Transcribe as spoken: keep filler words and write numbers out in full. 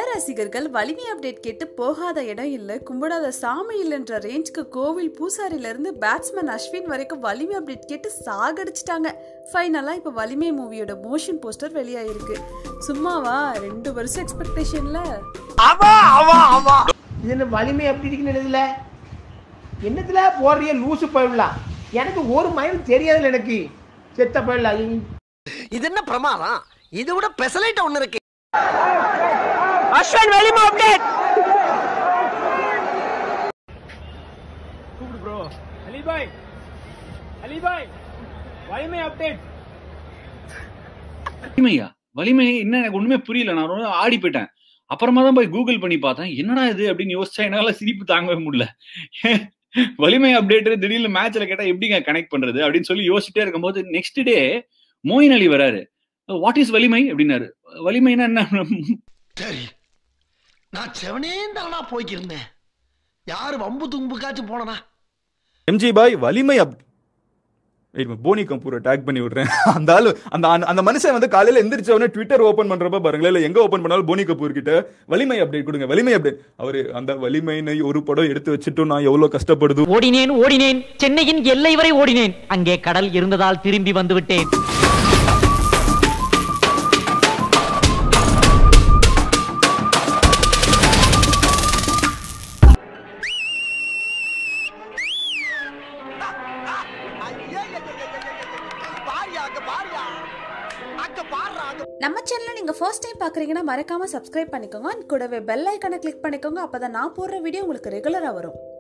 தல ரசிகர்கள் வலிமை அப்டேட் கேட்டு போகாத இடம் இல்லை, கும்பிடாத சாமி இல்லைன்ற ரேஞ்சுக்கு கோவில் பூசாரில இருந்து பேட்ஸ்மேன் அஸ்வின் வரைக்கும் வலிமை அப்டேட் கேட்டு சாகடிச்சிட்டாங்க. ஃபைனலா இப்ப வலிமை மூவியோட மோஷன் போஸ்டர் வெளியாயிருக்கு. சும்மாவா ரெண்டு வருஷம் எக்ஸ்பெக்டேஷன்ல இது வலிமை அப்படி இருக்குன்னு என்னத்துல போடுறிய லூசு போயிடலாம். எனக்கு ஒரு மயம் தெரியாதுல, எனக்கு செத்த போயிடலாம். இது என்ன பிரமாதம்? இது விட பெசலைட் ஒண்ணு இருக்கு. அஸ்வின் வலிமை அப்டேட் கூப்பிடு ப்ரோ. அலி பாய், அலி பாய், வலிமை அப்டேட். வலிமையா? வலிமை என்ன? எனக்கு ஒண்ணுமே புரியல. நான் ரொம்ப ஆடி போயிட்டேன். அப்புறமா தான் போய் கூகுள் பண்ணி பார்த்தேன். என்னடா இது அப்படின்னு யோசிச்சா என்னால சிரிப்பு தாங்கவே முடியல. வலிமை அப்டேட் திடீர்னு மேட்ச்ல கேட்டா எப்படிங்க கனெக்ட் பண்றது அப்படின்னு சொல்லி யோசிச்சுட்டே இருக்கும்போது நெக்ஸ்ட் டே மோயின் அலி வராரு. வாட் இஸ் வலிமை அப்படின்னாரு. வலிமைனா என்ன? சரி, நான் செவனே தானா போய்க்கிருந்தேன். யாரு வம்பு தும்புக்காச்சும் போனனா? எம்ஜி பாய் வலிமை அப் போனி கம்பூரை டேக் பண்ணி விடுறேன். அந்த ஆளு அந்த அந்த மனுஷன் வந்து காலையில எந்திரிச்ச உடனே ட்விட்டர் ஓபன் பண்றப்ப பாருங்களேன், இல்ல எங்க ஓபன் பண்ணாலும் போனி கபூர் கிட்ட வலிமை அப்டேட் கொடுங்க, வலிமை அப்டேட். அவரு அந்த வலிமைனை ஒரு படம் எடுத்து வச்சுட்டு நான் எவ்வளவு கஷ்டப்படுது. ஓடினேன் ஓடினேன் சென்னையின் எல்லை வரை ஓடினேன், அங்கே கடல் இருந்ததால் திரும்பி வந்து விட்டேன். நம்ம சேனலை நீங்க ஃபர்ஸ்ட் டைம் பாக்குறீங்கன்னா மறக்காம சப்ஸ்கிரைப் பண்ணிக்கோங்க. கூடவே பெல் ஐகானை கிளிக் பண்ணிக்கோங்க. அப்பதான் நான் போடுற வீடியோ உங்களுக்கு ரெகுலரா வரும்.